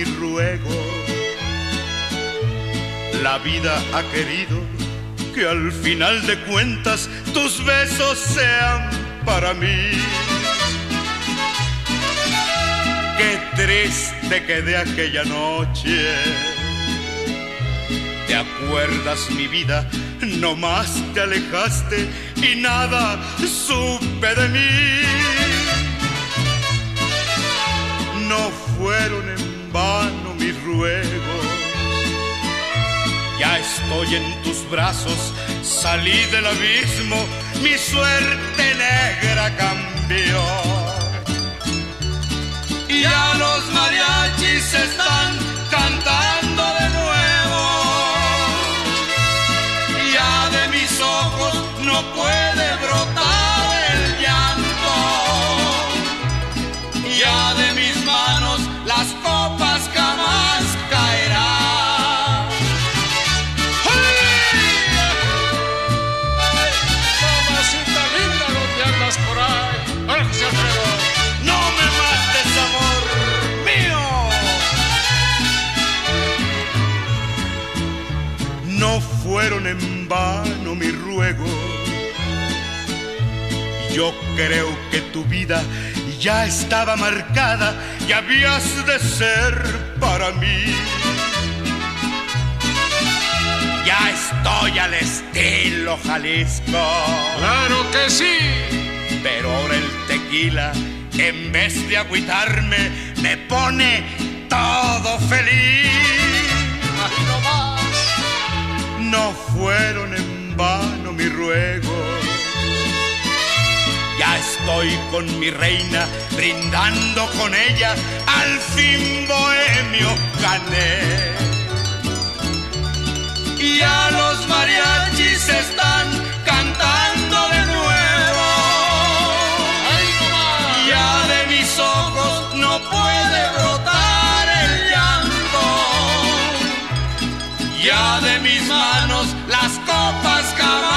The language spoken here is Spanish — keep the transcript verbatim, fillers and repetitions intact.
mi ruego. La vida ha querido que al final de cuentas tus besos sean para mí. Qué triste quedé aquella noche. ¿Te acuerdas, mi vida? No más te alejaste y nada supe de mí. No fueron en vano mis ruegos. Ya estoy en tus brazos, salí del abismo, mi suerte negra cambió. Y ya los mariachis están cantando de nuevo. Ya de mis ojos no puede brotar el llanto. Ya de mis manos las copas jamás caerán. Por ahí, Jorge Alfredo. No me mates, amor mío. No fueron en vano mis ruegos. Yo creo que tu vida ya estaba marcada y habías de ser para mí. Ya estoy al estilo Jalisco. ¡Claro que sí! Pero ahora el tequila, en vez de agüitarme, me pone todo feliz. ¡Ahí no más! No fueron en vano mis ruegos. Ya estoy con mi reina, brindando con ella, al fin bohemio gané. Y ya los mariachis están cantando de nuevo. ¡Ay, no más! Ya de mis ojos no puede brotar el llanto. Ya de mis manos las copas cavan.